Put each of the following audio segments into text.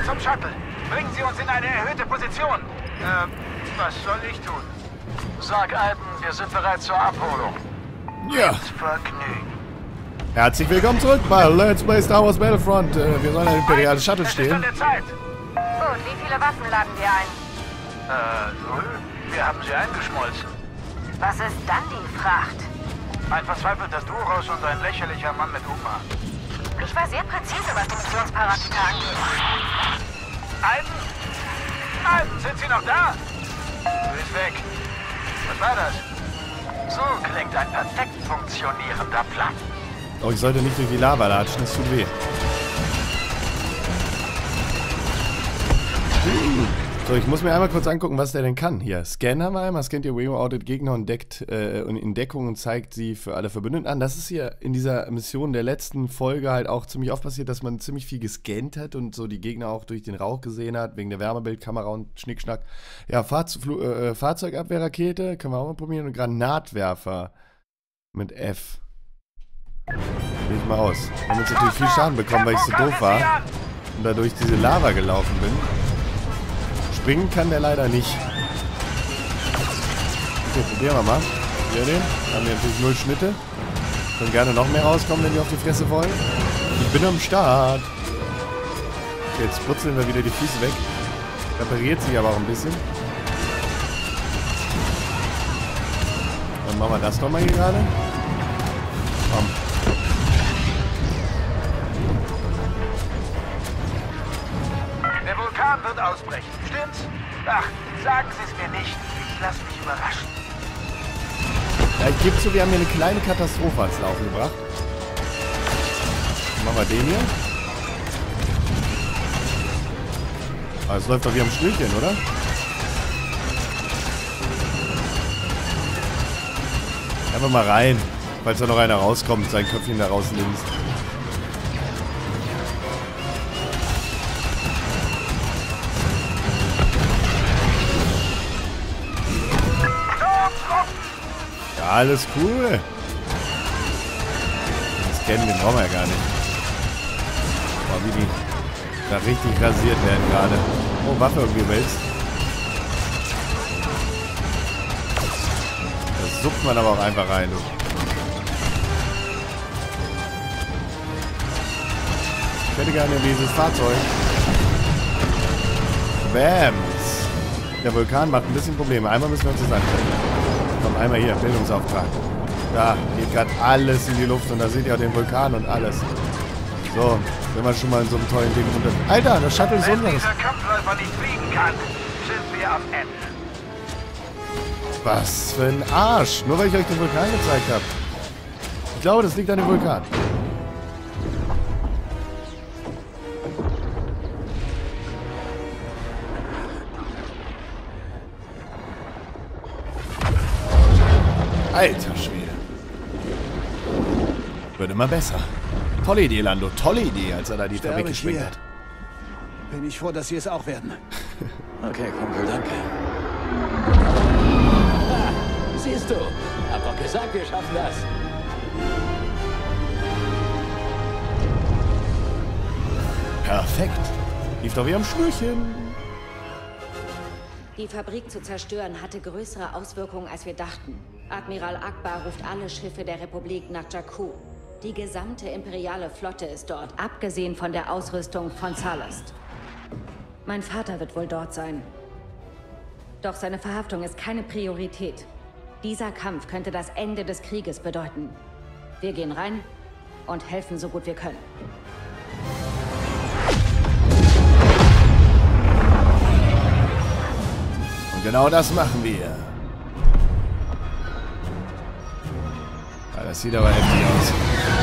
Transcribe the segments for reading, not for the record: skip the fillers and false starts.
zum Shuttle. Bringen Sie uns in eine erhöhte Position. Was soll ich tun? Sag Alben, wir sind bereit zur Abholung. Ja. Mit Vergnügen. Herzlich willkommen zurück bei Let's Play Star Wars Battlefront. Wir sollen ein imperiales Shuttle Es ist an stehlen. der Zeit. Gut, wie viele Waffen laden wir ein? Null. Wir haben sie eingeschmolzen. Was ist dann die Fracht? Ein verzweifelter Duros und ein lächerlicher Mann mit Uma. Ich war sehr präzise, was die Missionsparadies angeht. Alben? Alben, sind Sie noch da? Du bist weg. Was war das? So klingt ein perfekt funktionierender Plan. Oh, ich sollte nicht durch die Lava latschen, das tut weh. So, ich muss mir einmal kurz angucken, was der denn kann. Hier, Scan haben wir einmal. Scannt ihr Waymo-Outed Gegner und deckt in Deckung und zeigt sie für alle Verbündeten an. Das ist hier in dieser Mission der letzten Folge halt auch ziemlich oft passiert, dass man ziemlich viel gescannt hat und so die Gegner auch durch den Rauch gesehen hat, wegen der Wärmebildkamera und Schnickschnack. Ja, Fahrzeugabwehrrakete, können wir auch mal probieren. Und Granatwerfer mit F. Leg ich mal aus. Wir haben jetzt natürlich viel Schaden bekommen, weil ich so doof war und dadurch diese Lava gelaufen bin. Springen kann der leider nicht. Okay, probieren wir mal. Hier den. Haben wir natürlich 0 Schnitte. Können gerne noch mehr rauskommen, wenn wir auf die Fresse wollen. Ich bin am Start. Okay, jetzt putzeln wir wieder die Füße weg. Repariert sich aber auch ein bisschen. Dann machen wir das nochmal hier gerade. Komm. Der Vulkan wird ausbrechen, stimmt's? Ach, sagen Sie es mir nicht. Ich lasse mich überraschen. Ja, ich gebe zu, wir haben hier eine kleine Katastrophe ans Laufen gebracht. Dann machen wir den hier. Aber es läuft doch wie am Schnürchen, oder? Einfach mal rein, falls da noch einer rauskommt, sein Köpfchen da rausnimmst. Ja, alles cool. Das kennen wir brauchen wir ja gar nicht. Boah, wie die da richtig rasiert werden gerade. Oh, Waffe irgendwie willst. Das suppt man aber auch einfach rein, du. Ich hätte gerne dieses Fahrzeug. Bams. Der Vulkan macht ein bisschen Probleme. Einmal müssen wir uns das anschauen. Komm, einmal hier, Bildungsauftrag. Da geht gerade alles in die Luft und da seht ihr auch den Vulkan und alles. So, wenn man schon mal in so einem tollen Ding runter... Alter, das Shuttle ist Wenn unseres. dieser Kampfläufer nicht fliegen kann, sind wir am Ende. Was für ein Arsch. Nur weil ich euch den Vulkan gezeigt habe. Ich glaube, das liegt an dem Vulkan. Alter Schwede. Wird immer besser. Tolle Idee, Lando. Tolle Idee, als er da die Fabrik gesprengt hat. Bin ich froh, dass Sie es auch werden. Okay, Kumpel, danke. Siehst du, hab doch gesagt, wir schaffen das. Perfekt. Lief doch wie am Schnürchen. Die Fabrik zu zerstören hatte größere Auswirkungen, als wir dachten. Admiral Akbar ruft alle Schiffe der Republik nach Jakku. Die gesamte imperiale Flotte ist dort, abgesehen von der Ausrüstung von Salast. Mein Vater wird wohl dort sein. Doch seine Verhaftung ist keine Priorität. Dieser Kampf könnte das Ende des Krieges bedeuten. Wir gehen rein und helfen so gut wir können. Und genau das machen wir. Ja, das sieht aber heftig aus.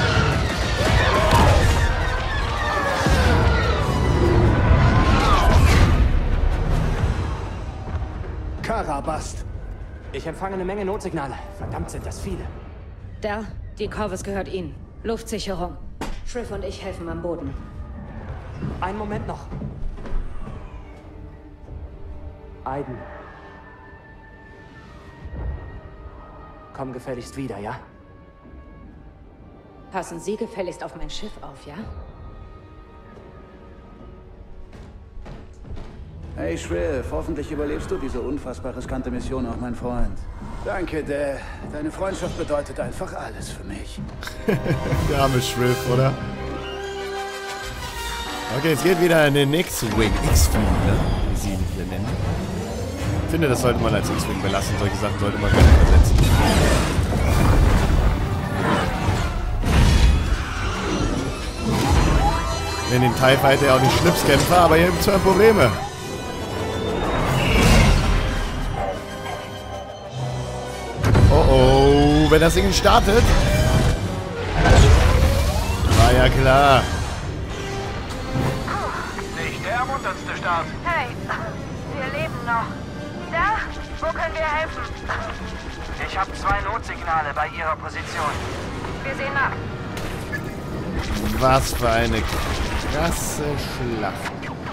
Karabast. Ich empfange eine Menge Notsignale. Verdammt, sind das viele. Dell, die Corvus gehört Ihnen. Luftsicherung. Shriv und ich helfen am Boden. Einen Moment noch. Aiden. Komm gefälligst wieder, ja? Passen Sie gefälligst auf mein Schiff auf, ja? Hey Shrill, hoffentlich überlebst du diese unfassbar riskante Mission auch, mein Freund. Danke, Dad. Deine Freundschaft bedeutet einfach alles für mich. Der arme Shrill, oder? Okay, es geht wieder in den X-Wing. X-Wing, ne? Wie sie ihn hier nennen. Ich finde, das sollte man als X-Wing belassen. Solche Sachen sollte man gar nicht übersetzen. In den TIE Fighter ja auch die Schnipskämpfer, aber hier gibt es zwei Probleme. Oh oh, wenn das Ding startet. War ja klar. Nicht der ermunterndste Start. Hey, wir leben noch. Da? Wo können wir helfen? Ich habe 2 Notsignale bei Ihrer Position. Wir sehen nach. Was für eine krasse Schlacht.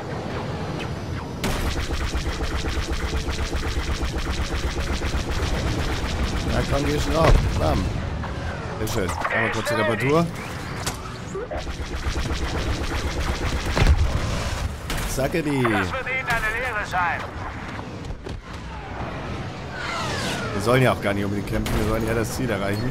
Na komm, geh schon auf. Bam. Sehr schön. Einmal kurze Reparatur. Zackedi. Das wird Ihnen eine Lehre sein. Wir sollen ja auch gar nicht unbedingt kämpfen, wir sollen ja das Ziel erreichen.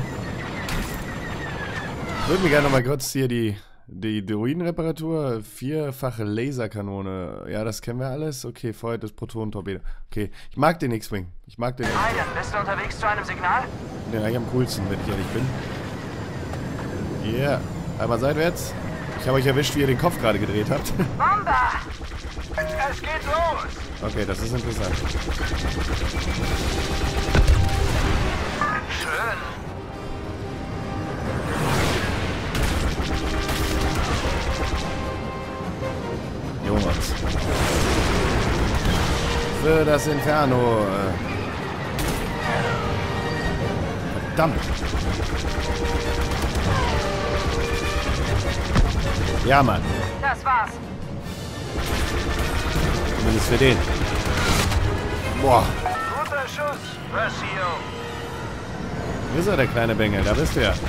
Ich würde mir gerne noch mal kurz hier die Droidenreparatur, 4-fache Laserkanone. Ja, das kennen wir alles. Okay, vorher das Protonentorpedo. Okay, ich mag den X-Wing. Ich mag den. Ryan, bist du unterwegs zu einem Signal? Den eigentlich am coolsten, wenn ich ehrlich bin. Ja, yeah. Einmal seitwärts. Ich habe euch erwischt, wie ihr den Kopf gerade gedreht habt. Bomber! Es geht los! Okay, das ist interessant. Schön. Jungs. Für das Inferno. Verdammt. Ja, Mann. Das war's. Zumindest für den. Boah. Guter Schuss, Versio. Wo ist er, der kleine Bengel? Da bist du ja.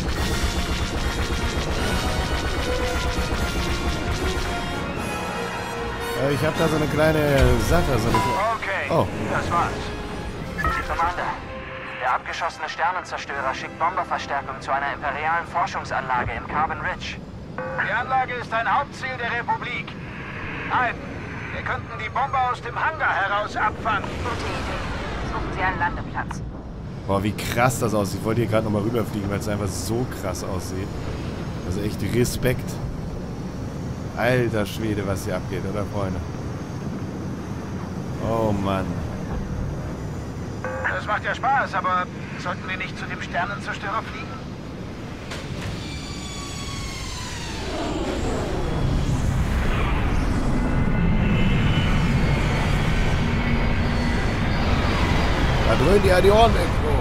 Ich habe da so eine kleine Sache. So eine Okay, oh. Das war's. Commander, der abgeschossene Sternenzerstörer schickt Bomberverstärkung zu einer imperialen Forschungsanlage im Carbon Ridge. Die Anlage ist ein Hauptziel der Republik. Nein, wir könnten die Bomber aus dem Hangar heraus abfangen. Gute Idee. Suchen Sie einen Landeplatz. Boah, wie krass das aussieht. Ich wollte hier gerade nochmal rüberfliegen, weil es einfach so krass aussieht. Also echt Respekt. Alter Schwede, was hier abgeht, oder Freunde? Oh Mann. Das macht ja Spaß, aber sollten wir nicht zu dem Sternenzerstörer fliegen? Da dröhnen die ja die Ohren weg, Bro.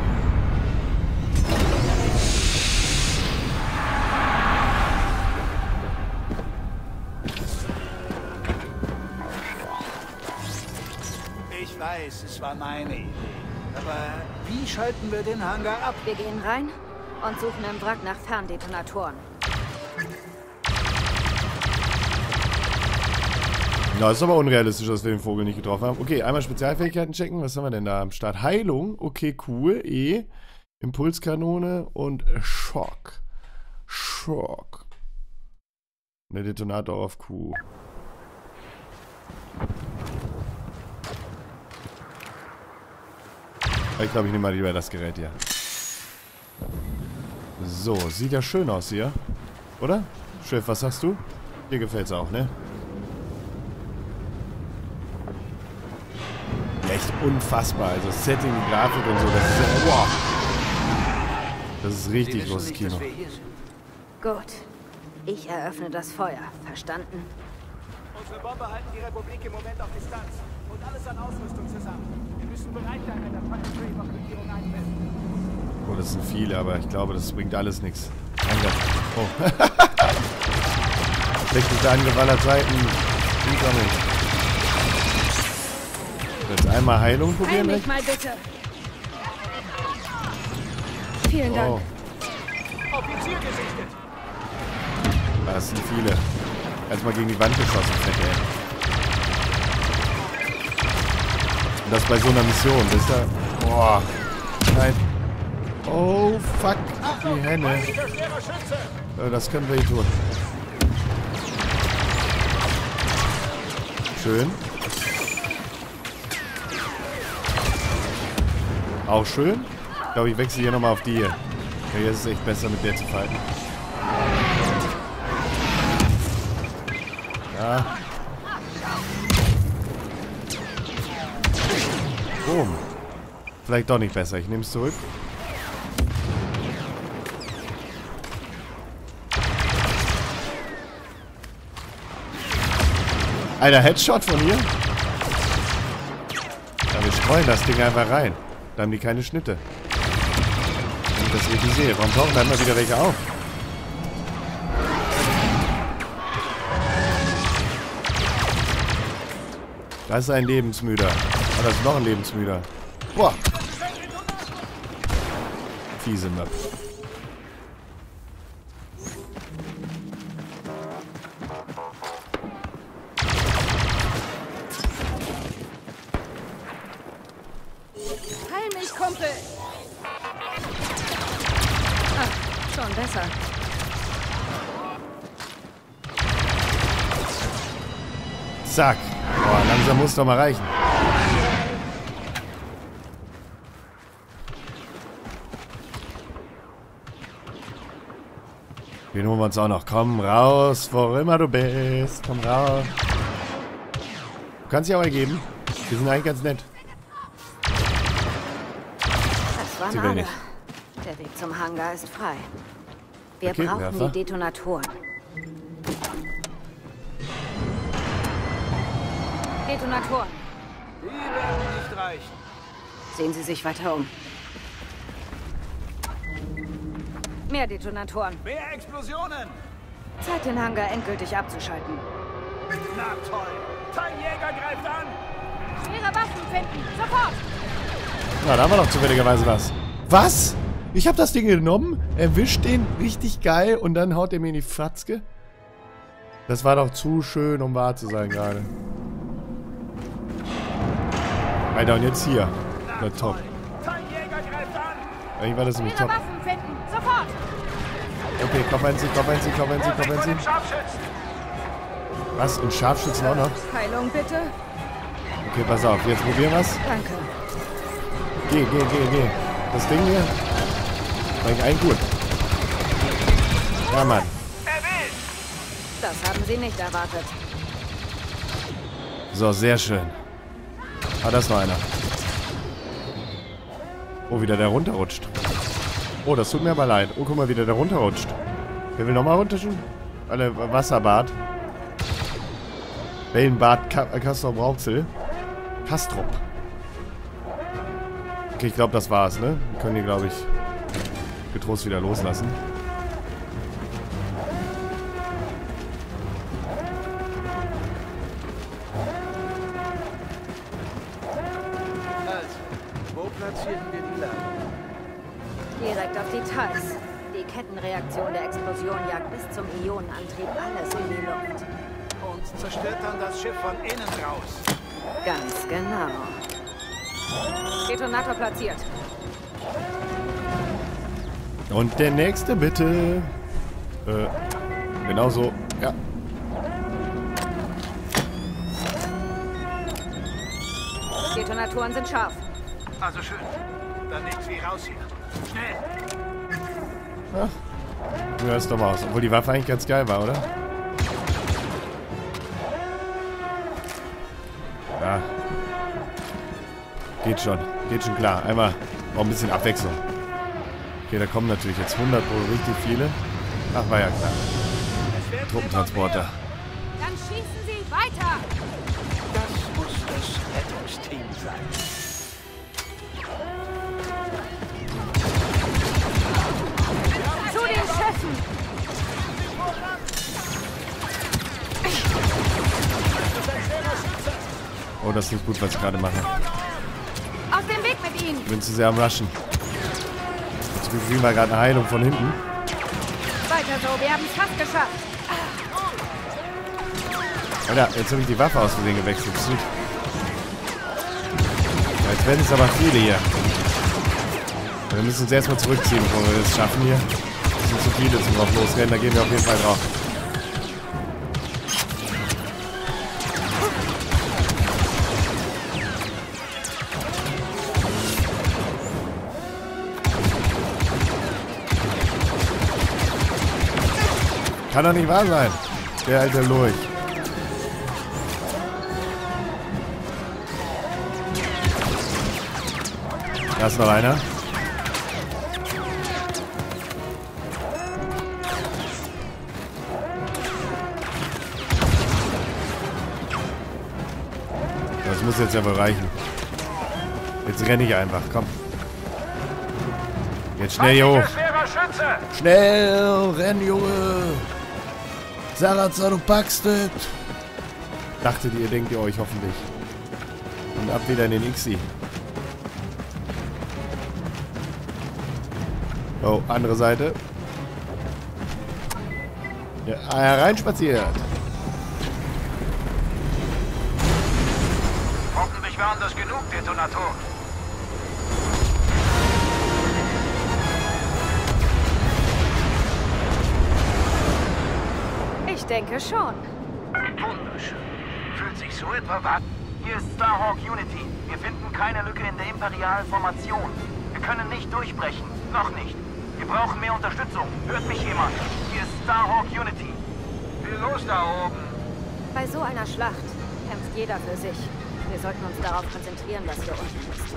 Ich weiß, es war meine Idee. Aber wie schalten wir den Hangar ab? Wir gehen rein und suchen im Wrack nach Ferndetonatoren. Na, ist aber unrealistisch, dass wir den Vogel nicht getroffen haben. Okay, einmal Spezialfähigkeiten checken. Was haben wir denn da am Start? Heilung. Okay, cool. Impulskanone und Schock. Schock. Der Detonator auf Q. Ich glaube, ich nehme mal lieber das Gerät hier. So, sieht ja schön aus hier. Oder? Chef, was sagst du? Dir gefällt's auch, ne? Echt unfassbar. Also Setting, die Grafik und so, das ist ja, wow. Das ist richtig großes Kino. Gut. Ich eröffne das Feuer. Verstanden? Unsere Bomber halten die Republik im Moment auf Distanz. Und alles an Ausrüstung zusammen. Wir müssen bereit sein, wenn der Packet-Trade-Regierung einfällt. Oh, das sind viele, aber ich glaube, das bringt alles nichts. Oh. Schlechtester Angriff aller Zeiten. Incoming. Jetzt einmal Heilung probieren, Heimlich mal bitte. Vielen Dank. Oh, Offizier gesichtet! das sind viele. Erstmal gegen die Wand geschossen, fette ey. Und das bei so einer Mission, wisst ihr? Boah. Nein. Oh, fuck. Die Henne. Ja, das können wir hier tun. Schön. Auch schön. Ich glaube, ich wechsle hier nochmal auf die hier. Ja, jetzt ist es echt besser, mit der zu fighten. Ja. Boom. Vielleicht doch nicht besser. Ich nehme es zurück. Alter, Headshot von hier? Ja, wir streuen das Ding einfach rein. Da haben die keine Schnitte. Wenn ich das richtig sehe. Warum tauchen da immer wieder welche auf? Da ist ein Lebensmüder. Oh, da ist noch ein Lebensmüder. Boah. Fiese Map. Heil mich, Kumpel! Ah, schon besser. Zack. Boah, langsam muss doch mal reichen. Den holen wir uns auch noch. Komm raus, wo immer du bist. Komm raus. Du kannst dich auch ergeben. Wir sind eigentlich ganz nett. Das waren Sie will alle. nicht. Der Weg zum Hangar ist frei. Wir Okay, brauchen Werfer. die Detonatoren. Detonatoren. Die werden nicht reichen. Sehen Sie sich weiter um. Mehr Detonatoren. Mehr Explosionen! Zeit, den Hangar endgültig abzuschalten. Na toll! Teiljäger greift an! Schwere Waffen finden! Sofort! Na, da haben wir doch zufälligerweise was. Was? Ich habe das Ding genommen, erwischt den richtig geil und dann haut er mir in die Fatzke? Das war doch zu schön, um wahr zu sein gerade. Alter, und jetzt hier. Na top. Teiljäger greift an! Eigentlich war das nämlich Schwere top. Waffen finden! Sofort! Okay, Kopf einziehen, Kopf einziehen, Kopf einziehen, Kopf einziehen. Scharfschützen! Was? Und Scharfschützen auch noch? Heilung bitte. Okay, pass auf, jetzt probieren wir's. Danke. Geh. Das Ding hier. War ich eigentlich gut. Ja, Mann. Das haben Sie nicht erwartet. So, sehr schön. Ah, da ist noch einer. Oh, wieder der runterrutscht. Oh, das tut mir aber leid. Oh, guck mal, wieder der runterrutscht. Wer will nochmal runterrutschen? Alle Wasserbad. Wellenbad Castrop Rauxel. Castrop. Okay, ich glaube, das war's, ne? Wir können die, glaube ich, getrost wieder loslassen. Also, wo platzieren wir die Lager? Direkt auf Details. Die Kettenreaktion der Explosion jagt bis zum Ionenantrieb alles in die Luft. Und zerstört dann das Schiff von innen raus. Ganz genau. Detonator platziert. Und der nächste, bitte. Genau so. Ja. Detonatoren sind scharf. Also schön. Dann nichts wie raus hier. Schnell! Ja, ist doch mal aus. Obwohl die Waffe eigentlich ganz geil war, oder? Ja. Geht schon klar. Einmal auch ein bisschen Abwechslung. Okay, da kommen natürlich jetzt 100 Pro richtig viele. Ach, war ja klar. Truppentransporter. Dann schießen Sie weiter! Das muss das Rettungsteam sein. Zu den Schiffen! Oh, das ist nicht gut, was ich gerade mache. Aus dem Weg mit Ihnen! Ich bin zu sehr am Rushen. Jetzt kriegen wir gerade eine Heilung von hinten. Weiter so, wir haben es fast geschafft! Alter, jetzt habe ich die Waffe aus Versehen gewechselt. Jetzt werden es aber viele hier. Wir müssen uns erstmal zurückziehen, bevor wir das schaffen hier. Das sind zu viele zum drauf losrennen, da gehen wir auf jeden Fall drauf. Kann doch nicht wahr sein. Der alte Lurch. Da ist noch einer. Das muss jetzt aber reichen. Jetzt renne ich einfach, komm. Jetzt schnell hier hoch. Schnell, renn, Junge. Sarazar, du packst es. Dachtet ihr, denkt ihr euch hoffentlich. Und ab wieder in den Ixi. Oh, andere Seite. Ja, hereinspaziert. Hoffentlich waren das genug Detonatoren. Ich denke schon. Wunderschön. Fühlt sich so etwa wahr? Hier ist Starhawk Unity. Wir finden keine Lücke in der imperialen Formation. Wir können nicht durchbrechen. Noch nicht. Wir brauchen mehr Unterstützung. Hört mich jemand? Hier ist Starhawk Unity. Viel los da oben. Bei so einer Schlacht kämpft jeder für sich. Wir sollten uns darauf konzentrieren, was hier unten ist.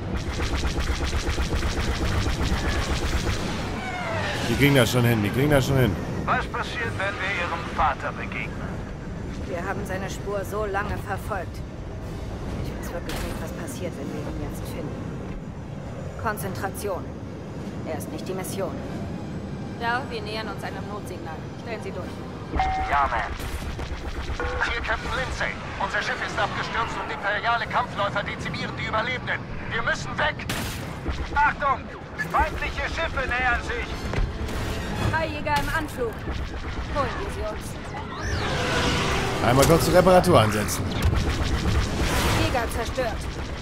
Die kriegen das schon hin, die kriegen das schon hin. Was passiert, wenn wir Ihrem Vater begegnen? Wir haben seine Spur so lange verfolgt. Ich weiß wirklich nicht, was passiert, wenn wir ihn jetzt finden. Konzentration. Er ist nicht die Mission. Ja, wir nähern uns einem Notsignal. Stellen Sie durch. Ja, Ma'am. Hier Captain Lindsay. Unser Schiff ist abgestürzt und imperiale Kampfläufer dezimieren die Überlebenden. Wir müssen weg! Achtung! Feindliche Schiffe nähern sich! Freijäger im Anflug. Holen wir sie uns. Einmal kurz die Reparatur ansetzen. Jäger zerstört.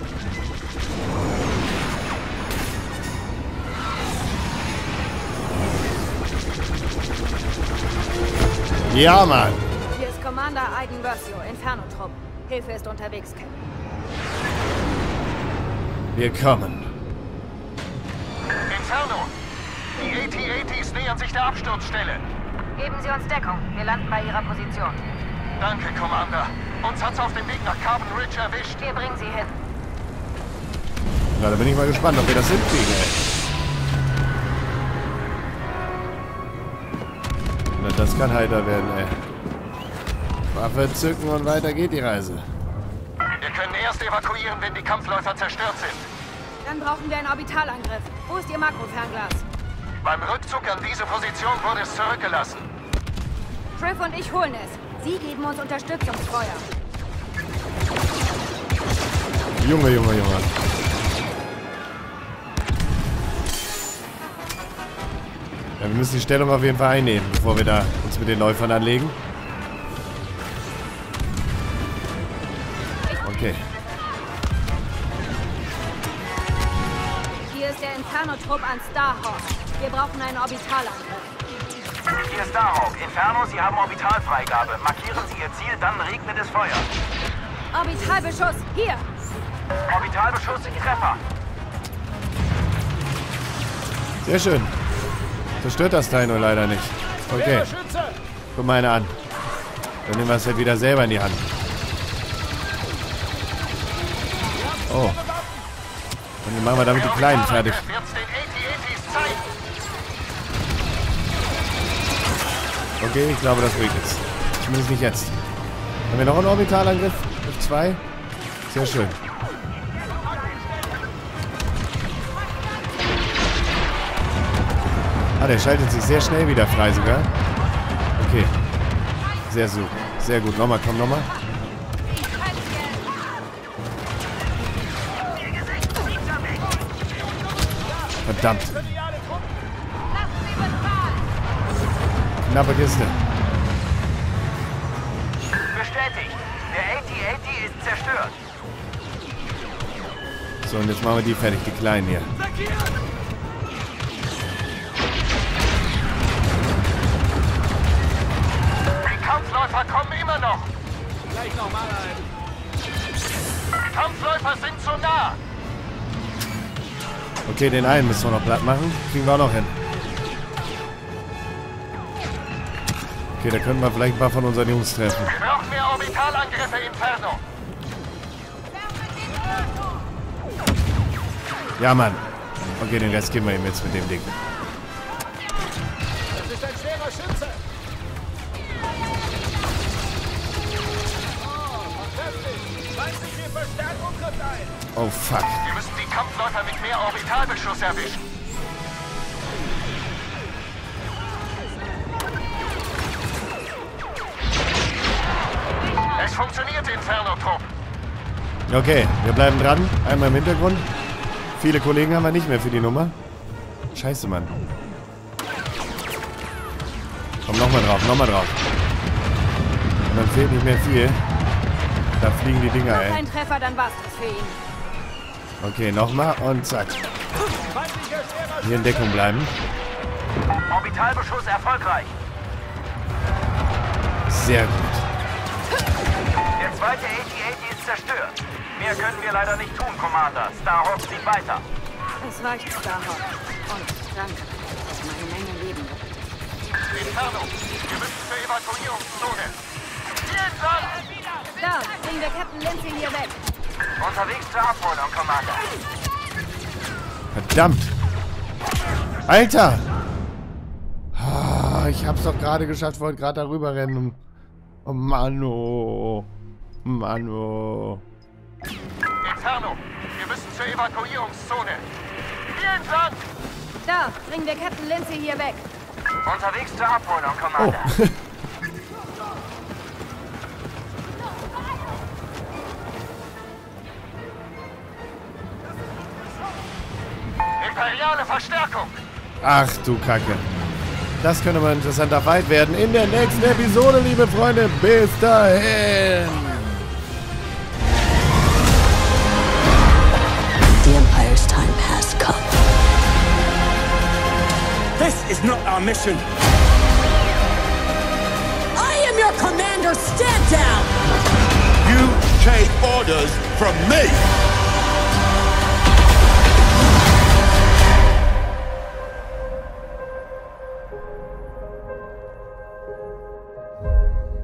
Ja, Mann. Hier ist Commander Aiden Versio, Inferno-Trupp. Hilfe ist unterwegs, Captain. Wir kommen. Inferno! Die AT-ATs nähern sich der Absturzstelle. Geben Sie uns Deckung. Wir landen bei Ihrer Position. Danke, Commander. Uns hat's auf dem Weg nach Carbon Ridge erwischt. Wir bringen Sie hin. Na, da bin ich mal gespannt, ob wir das hinkriegen, ey. Na, das kann heiter werden, ey. Waffe zücken und weiter geht die Reise. Wir können erst evakuieren, wenn die Kampfläufer zerstört sind. Dann brauchen wir einen Orbitalangriff. Wo ist Ihr Makrofernglas? Beim Rückzug an diese Position wurde es zurückgelassen. Triff und ich holen es. Sie geben uns Unterstützungsfeuer. Junge, Junge, Junge. Ja, wir müssen die Stellung auf jeden Fall einnehmen, bevor wir da uns mit den Läufern anlegen. Okay. Hier ist der Inferno-Trupp an Starhawk. Wir brauchen einen Orbitalangriff. Hier ist Starhawk. Inferno, Sie haben Orbitalfreigabe. Markieren Sie Ihr Ziel, dann regnet es Feuer. Orbitalbeschuss, hier! Orbitalbeschuss, Treffer. Sehr schön. Zerstört das Teil nur leider nicht. Okay. Guck mal eine an. Dann nehmen wir es halt wieder selber in die Hand. Oh. Und dann machen wir damit die Kleinen fertig. Okay, ich glaube, das ruhig ist. Zumindest nicht jetzt. Haben wir noch einen Orbitalangriff? F2? Sehr schön. Ah, der schaltet sich sehr schnell wieder frei sogar. Okay. Sehr so. Sehr gut. Nochmal, komm nochmal. Verdammt. Knappe Kiste. Bestätigt. Der AT-AT ist zerstört. So, und jetzt machen wir die fertig, die Kleinen hier. Die Kampfläufer kommen immer noch. Gleich nochmal ein. Die Kampfläufer sind zu nah. Okay, den einen müssen wir noch platt machen. Kriegen wir auch noch hin. Okay, da können wir vielleicht ein paar von unseren Jungs treffen. Wir brauchen mehr Orbitalangriffe, Inferno. Ja, Mann. Okay, den Rest geben wir ihm jetzt mit dem Ding. Das ist ein schwerer Schütze. Oh, fantastisch. Feindliche Verstärkung trifft ein. Oh, fuck. Wir müssen die Kampfläufer mit mehr Orbitalbeschuss erwischen. Es funktioniert, Inferno-Trupp. Okay, wir bleiben dran. Einmal im Hintergrund. Viele Kollegen haben wir nicht mehr für die Nummer. Scheiße, Mann. Komm, nochmal drauf, nochmal drauf. Und dann fehlt nicht mehr viel. Da fliegen die Dinger, ey. Ein Treffer, dann war's das für ihn. Okay, nochmal und zack. Hier in Deckung bleiben. Orbitalbeschuss erfolgreich. Sehr gut. Der zweite AT-AT ist zerstört. Mehr können wir leider nicht tun, Commander. Starhawk zieht weiter. Es reicht, Starhawk. Und danke. Das hat meine Menge Leben gerettet. Inferno, wir müssen zur Evakuierungszone. Vielen Dank! Da, bringen wir Captain Lindsay hier weg. Unterwegs zur Abholung, Commander. Verdammt. Alter. Ah, ich hab's doch gerade geschafft, wollte gerade darüber rennen. Oh Mano. Mano. Inferno, wir müssen zur Evakuierungszone. Vielen Dank! Da, bringen wir Captain Lindsay hier weg. Unterwegs zur Abholung, Oh. Commander. Imperiale Verstärkung! Ach du Kacke. Das könnte mal ein interessanter Fight werden in der nächsten Episode, liebe Freunde. Bis dahin. The Empire's time has come. This is not our mission. I am your commander. Stand down! You take orders from me.